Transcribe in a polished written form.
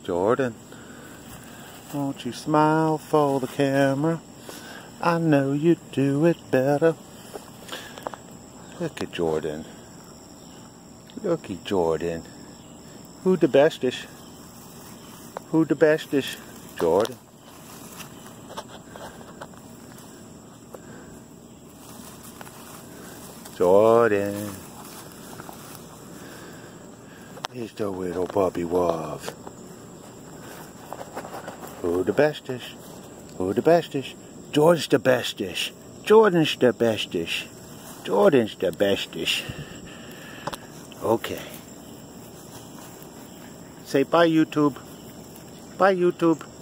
Jordan, won't you smile for the camera? I know you do it better. Look at Jordan. Look at Jordan. Who the bestest? Who the bestest? Jordan. Jordan. He's the little puppy love. Who the bestest? Who the bestest? Jordan's the bestest. Jordan's the bestest. Jordan's the bestest. Okay. Say bye, YouTube. Bye, YouTube.